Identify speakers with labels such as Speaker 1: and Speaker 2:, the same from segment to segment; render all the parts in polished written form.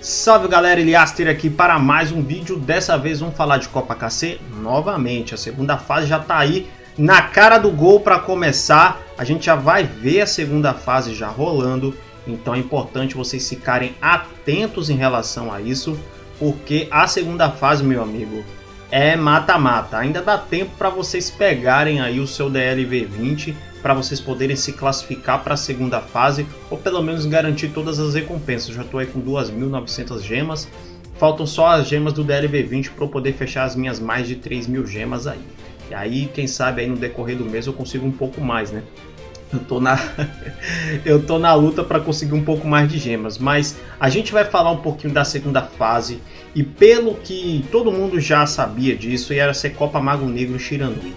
Speaker 1: Salve galera, Eliaster aqui para mais um vídeo. Dessa vez vamos falar de Copa KC novamente. A segunda fase já está aí na cara do gol para começar. A gente já vai ver a segunda fase já rolando. Então é importante vocês ficarem atentos em relação a isso, porque a segunda fase, meu amigo, é mata-mata. Ainda dá tempo para vocês pegarem aí o seu DLV20 para vocês poderem se classificar para a segunda fase, ou pelo menos garantir todas as recompensas. Eu já estou aí com 2.900 gemas, faltam só as gemas do DLV20 para eu poder fechar as minhas mais de 3.000 gemas aí. E aí, quem sabe aí no decorrer do mês eu consigo um pouco mais, né? Eu tô na luta para conseguir um pouco mais de gemas, mas a gente vai falar um pouquinho da segunda fase, e pelo que todo mundo já sabia disso, era ser Copa Mago Negro Shiranui.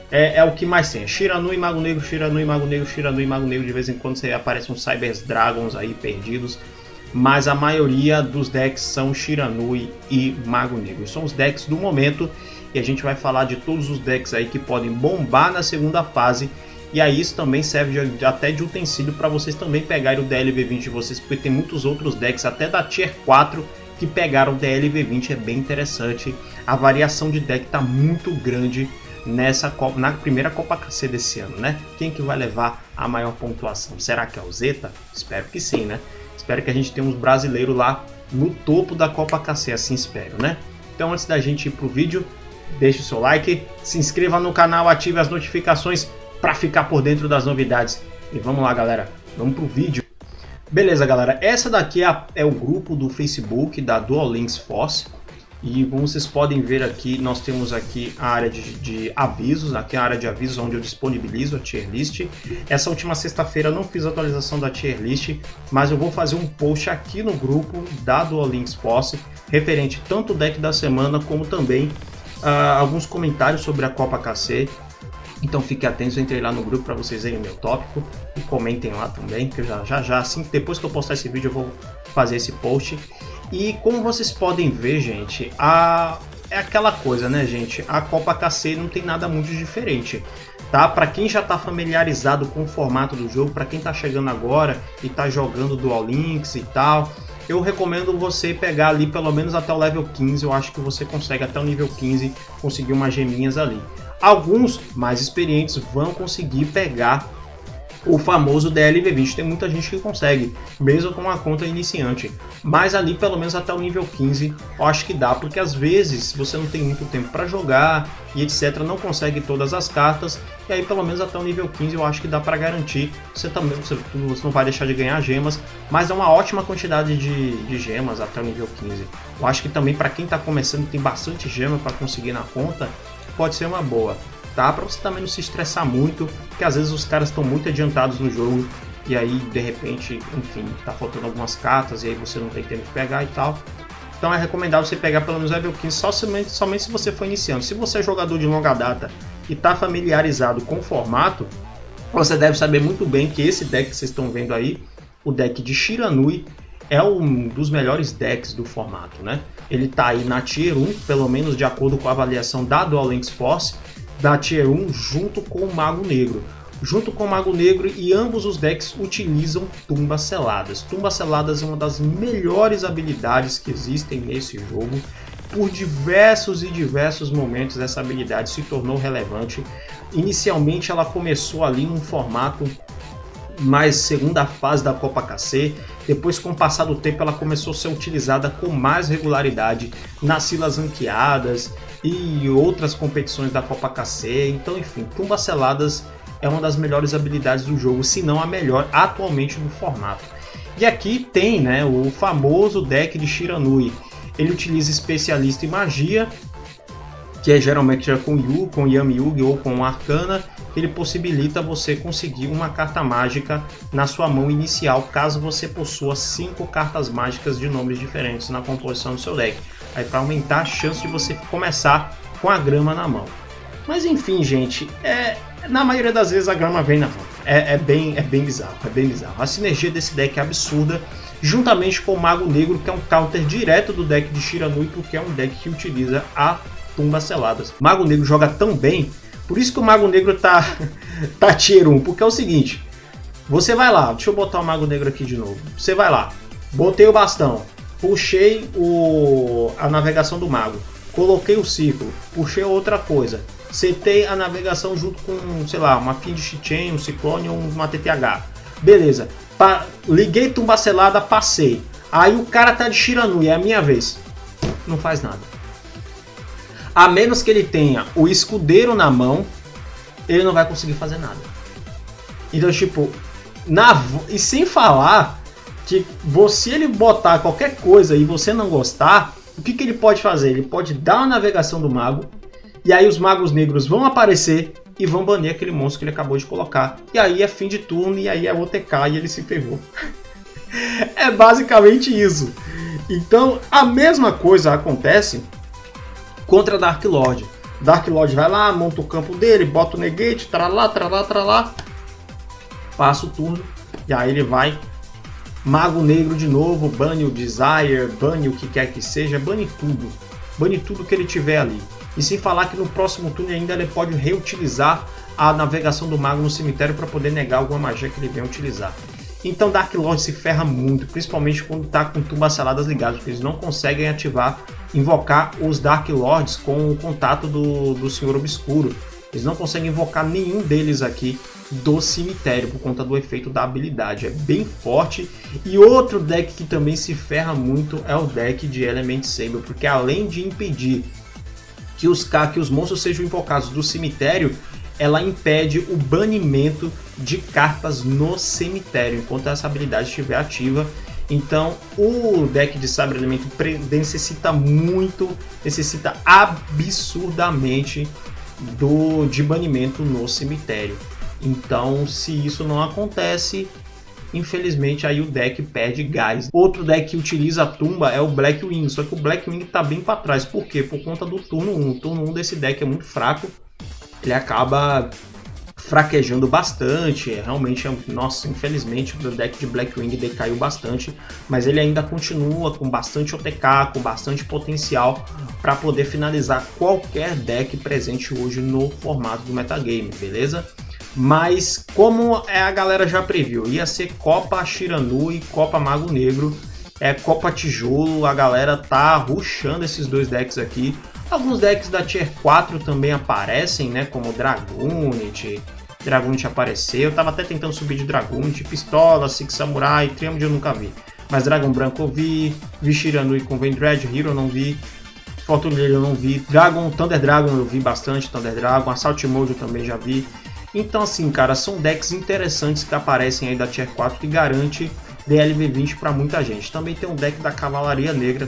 Speaker 1: É o que mais tem, Shiranui, Mago Negro, Shiranui, Mago Negro, Shiranui, Mago Negro. De vez em quando você aparece uns Cyber Dragons aí perdidos, mas a maioria dos decks são Shiranui e Mago Negro. São os decks do momento, e a gente vai falar de todos os decks aí que podem bombar na segunda fase. E aí isso também serve até de utensílio para vocês também pegarem o DLV20 de vocês, porque tem muitos outros decks, até da Tier 4, que pegaram o DLV20, é bem interessante. A variação de deck está muito grande nessa Copa, na primeira Copa KC desse ano, né? Quem que vai levar a maior pontuação? Será que é o Zeta? Espero que sim, né? Espero que a gente tenha uns brasileiros lá no topo da Copa KC, assim espero, né? Então antes da gente ir pro vídeo, deixe o seu like, se inscreva no canal, ative as notificações para ficar por dentro das novidades. E vamos lá, galera, vamos pro vídeo. Beleza, galera, essa daqui é o grupo do Facebook da Duel Links Force. E como vocês podem ver aqui, nós temos aqui a área de avisos, aqui a área de avisos onde eu disponibilizo a tier list. Essa última sexta-feira eu não fiz a atualização da tier list, mas eu vou fazer um post aqui no grupo da Duel Links Force, referente tanto ao deck da semana, como também alguns comentários sobre a Copa KC. Então fiquem atentos, entrei lá no grupo para vocês verem o meu tópico e comentem lá também, que eu já assim, depois que eu postar esse vídeo eu vou fazer esse post. E como vocês podem ver, gente, é aquela coisa, né, gente? A Copa KC não tem nada muito diferente, tá? Para quem já está familiarizado com o formato do jogo, para quem está chegando agora e está jogando Duel Links e tal, eu recomendo você pegar ali pelo menos até o level 15, eu acho que você consegue até o nível 15 conseguir umas geminhas ali. Alguns mais experientes vão conseguir pegar o famoso DLV20, tem muita gente que consegue, mesmo com uma conta iniciante, mas ali pelo menos até o nível 15 eu acho que dá, porque às vezes você não tem muito tempo para jogar e etc, não consegue todas as cartas, e aí pelo menos até o nível 15 eu acho que dá para garantir, você não vai deixar de ganhar gemas, mas é uma ótima quantidade de gemas até o nível 15. Eu acho que também para quem está começando tem bastante gema para conseguir na conta, pode ser uma boa, tá? Para você também não se estressar muito, porque às vezes os caras estão muito adiantados no jogo e aí de repente, enfim, tá faltando algumas cartas e aí você não tem tempo de pegar e tal. Então é recomendável você pegar pelo menos level 15 somente se você for iniciando. Se você é jogador de longa data e tá familiarizado com o formato, você deve saber muito bem que esse deck que vocês estão vendo aí, o deck de Shiranui, é um dos melhores decks do formato, né? Ele tá aí na Tier 1, pelo menos de acordo com a avaliação da Duel Links Force, da Tier 1 junto com o Mago Negro. Junto com o Mago Negro, e ambos os decks utilizam tumbas seladas. Tumbas seladas é uma das melhores habilidades que existem nesse jogo. Por diversos momentos essa habilidade se tornou relevante. Inicialmente ela começou ali num formato mais segunda fase da Copa KC, depois com o passar do tempo ela começou a ser utilizada com mais regularidade nas filas ranqueadas e outras competições da Copa KC. Então enfim, tumbas seladas é uma das melhores habilidades do jogo, se não a melhor atualmente no formato. E aqui tem, né, o famoso deck de Shiranui. Ele utiliza especialista em magia, que é geralmente já com Yu, com Yami Yugi ou com Arcana. Ele possibilita você conseguir uma carta mágica na sua mão inicial, caso você possua 5 cartas mágicas de nomes diferentes na composição do seu deck. Aí para aumentar a chance de você começar com a grama na mão. Mas enfim, gente, na maioria das vezes a grama vem na mão. É bem bizarro, é bem bizarro. A sinergia desse deck é absurda, juntamente com o Mago Negro, que é um counter direto do deck de Shiranui, porque é um deck que utiliza a tumbas seladas. Mago Negro joga tão bem, por isso que o Mago Negro tá Tier 1, porque é o seguinte, você vai lá, deixa eu botar o Mago Negro aqui de novo, você vai lá, botei o bastão, puxei a navegação do mago, coloquei o círculo, puxei outra coisa, setei a navegação junto com, sei lá, uma Fiendish Chain, um Ciclone ou uma TTH. Beleza, liguei tumba selada, passei. Aí o cara tá de Shiranui, é a minha vez. Não faz nada. A menos que ele tenha o escudeiro na mão, ele não vai conseguir fazer nada. Então, tipo, e sem falar que se ele botar qualquer coisa e você não gostar, o que ele pode fazer? Ele pode dar uma navegação do mago, e aí os magos negros vão aparecer e vão banir aquele monstro que ele acabou de colocar. E aí é fim de turno, e aí é OTK e ele se ferrou. É basicamente isso. Então, a mesma coisa acontece contra Dark Lord. Dark Lord vai lá, monta o campo dele, bota o negate, tralá, passa o turno, e aí ele vai, Mago Negro de novo, bane o Desire, bane o que quer que seja, bane tudo que ele tiver ali. E sem falar que no próximo turno ainda ele pode reutilizar a navegação do mago no cemitério para poder negar alguma magia que ele venha utilizar. Então Dark Lord se ferra muito, principalmente quando está com tumbas seladas ligadas, porque eles não conseguem invocar os Dark Lords com o contato do Senhor Obscuro. Eles não conseguem invocar nenhum deles aqui do cemitério, por conta do efeito da habilidade. É bem forte. E outro deck que também se ferra muito é o deck de Element Saber, porque além de impedir que os monstros sejam invocados do cemitério, ela impede o banimento de cartas no cemitério, enquanto essa habilidade estiver ativa. Então o deck de Saber Elemento necessita absurdamente de banimento no cemitério. Então, se isso não acontece, infelizmente aí o deck perde gás. Outro deck que utiliza a tumba é o Blackwing, só que o Blackwing tá bem para trás. Por quê? Por conta do turno 1. O turno 1 desse deck é muito fraco, ele acaba fraquejando bastante. Realmente, nossa, infelizmente o deck de Blackwing decaiu bastante, mas ele ainda continua com bastante OTK, com bastante potencial para poder finalizar qualquer deck presente hoje no formato do metagame, beleza? Mas como a galera já previu, ia ser Copa Shiranui, Copa Mago Negro, Copa Tijolo, a galera tá rushando esses dois decks aqui. Alguns decks da Tier 4 também aparecem, né, como Dragunit apareceu, eu tava até tentando subir de Dragunit, Pistola, Six Samurai, Triâmide eu nunca vi. Mas Dragon Branco eu vi Shiranui com Vendread Hero eu não vi, Fortune eu não vi, Thunder Dragon eu vi bastante, Thunder Dragon, Assault Mode eu também já vi. Então assim, cara, são decks interessantes que aparecem aí da Tier 4 que garante DLV20 para muita gente. Também tem um deck da Cavalaria Negra,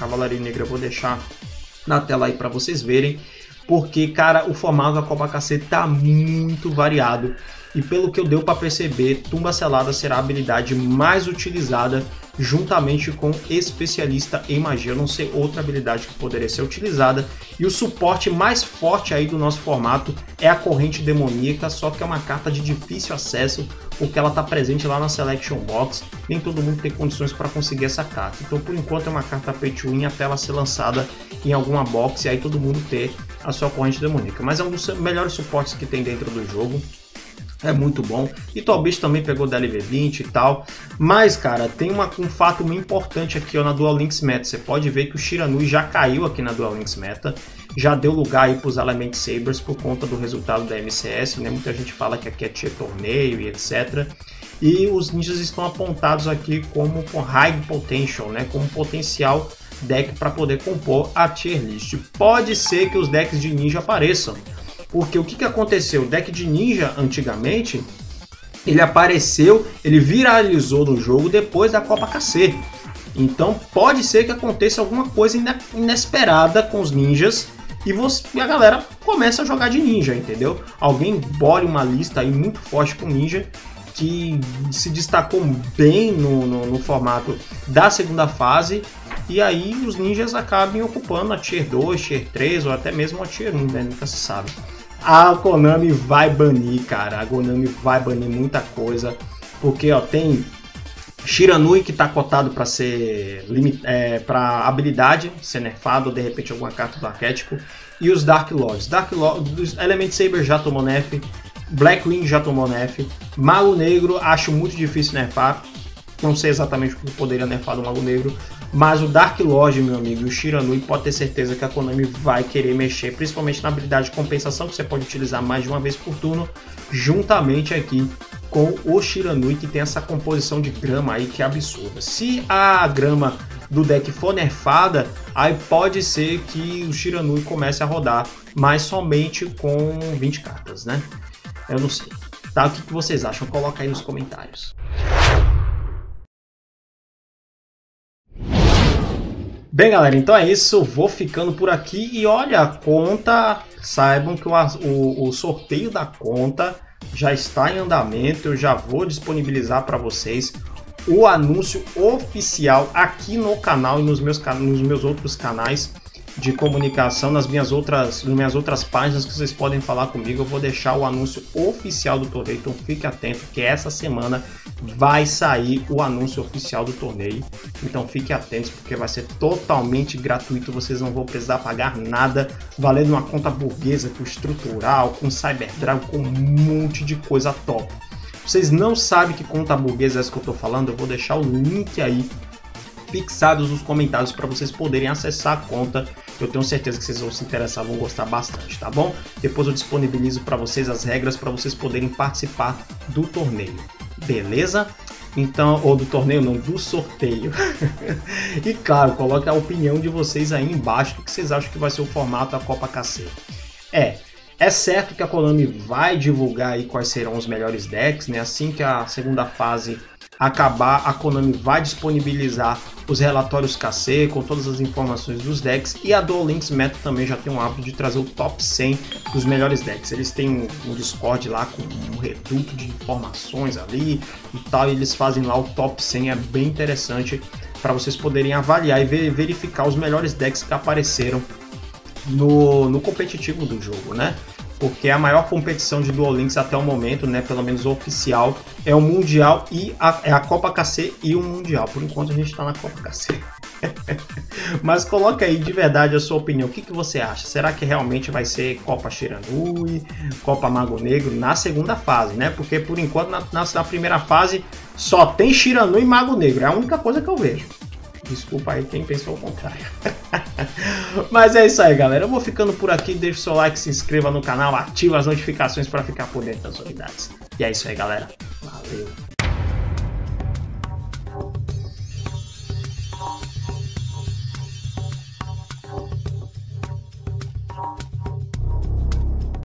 Speaker 1: eu vou deixar na tela aí para vocês verem, porque, cara, o formato da Copa KC tá muito variado. E pelo que eu deu para perceber, Tumba Selada será a habilidade mais utilizada juntamente com Especialista em Magia. Eu não sei outra habilidade que poderia ser utilizada. E o suporte mais forte aí do nosso formato é a Corrente Demoníaca, só que é uma carta de difícil acesso, porque ela está presente lá na Selection Box. Nem todo mundo tem condições para conseguir essa carta. Então, por enquanto, é uma carta pay to win até ela ser lançada em alguma box e aí todo mundo ter a sua Corrente Demoníaca. Mas é um dos melhores suportes que tem dentro do jogo. É muito bom. E Talbish também pegou DLV20 e tal. Mas, cara, tem um fato muito importante aqui, ó, na Dual Links Meta. Você pode ver que o Shiranui já caiu aqui na Dual Links Meta. Já deu lugar aí para os Element Sabers por conta do resultado da MCS, né? Muita gente fala que aqui é tier torneio e etc. E os ninjas estão apontados aqui como com high potential, né? Como potencial deck para poder compor a tier list. Pode ser que os decks de ninja apareçam. Porque o que aconteceu? O deck de ninja, antigamente, ele apareceu, ele viralizou no jogo depois da Copa KC. Então pode ser que aconteça alguma coisa inesperada com os ninjas e a galera começa a jogar de ninja, entendeu? Alguém bole uma lista aí muito forte com ninja que se destacou bem no formato da segunda fase. E aí os ninjas acabem ocupando a Tier 2, Tier 3 ou até mesmo a Tier 1, né? Nunca se sabe. A Konami vai banir, cara. A Konami vai banir muita coisa. Porque, ó, tem Shiranui que tá cotado para ser para habilidade ser nerfado, ou de repente alguma carta do arquétipo. E os Dark Lords. Element Saber já tomou nerf. Blackwing já tomou nerf. Mago Negro acho muito difícil nerfar. Não sei exatamente o que poderia nerfar do Mago Negro. Mas o Dark Lord, meu amigo, e o Shiranui, pode ter certeza que a Konami vai querer mexer, principalmente na habilidade de compensação, que você pode utilizar mais de uma vez por turno, juntamente aqui com o Shiranui, que tem essa composição de grama aí que é absurda. Se a grama do deck for nerfada, aí pode ser que o Shiranui comece a rodar, mas somente com 20 cartas, né? Eu não sei. Tá? O que vocês acham? Coloca aí nos comentários. Bem, galera, então é isso, vou ficando por aqui e olha, a conta, saibam que o sorteio da conta já está em andamento, eu já vou disponibilizar para vocês o anúncio oficial aqui no canal e nos meus outros canais de comunicação, nas minhas outras páginas que vocês podem falar comigo. Eu vou deixar o anúncio oficial do torneio, então fique atento que essa semana vai sair o anúncio oficial do torneio, então fique atentos porque vai ser totalmente gratuito, vocês não vão precisar pagar nada, valendo uma conta burguesa com estrutural, com Cyberdragon, com um monte de coisa top. Vocês não sabem que conta burguesa é essa que eu tô falando? Eu vou deixar o link aí fixados nos comentários para vocês poderem acessar a conta. Eu tenho certeza que vocês vão se interessar, vão gostar bastante, tá bom? Depois eu disponibilizo para vocês as regras para vocês poderem participar do torneio, beleza? Então, ou do torneio não, do sorteio. E claro, coloque a opinião de vocês aí embaixo, o que vocês acham que vai ser o formato da Copa KC. É certo que a Konami vai divulgar aí quais serão os melhores decks, né? Assim que a segunda fase acabar, a Konami vai disponibilizar os relatórios KC com todas as informações dos decks, e a Duel Links Metro também já tem um hábito de trazer o top 100 dos melhores decks. Eles têm um Discord lá com um reduto de informações ali e tal, e eles fazem lá o top 100, é bem interessante para vocês poderem avaliar e verificar os melhores decks que apareceram no competitivo do jogo, né? Porque a maior competição de Duel Links até o momento, né, pelo menos oficial, é o Mundial e a Copa KC e o Mundial. Por enquanto a gente está na Copa KC. Mas coloca aí de verdade a sua opinião. O que você acha? Será que realmente vai ser Copa Shiranui, Copa Mago Negro na segunda fase, né? Porque por enquanto na primeira fase só tem Shiranui e Mago Negro. É a única coisa que eu vejo. Desculpa aí quem pensou o contrário. Mas é isso aí, galera. Eu vou ficando por aqui. Deixa o seu like, se inscreva no canal, ativa as notificações para ficar por dentro das novidades. E é isso aí, galera. Valeu!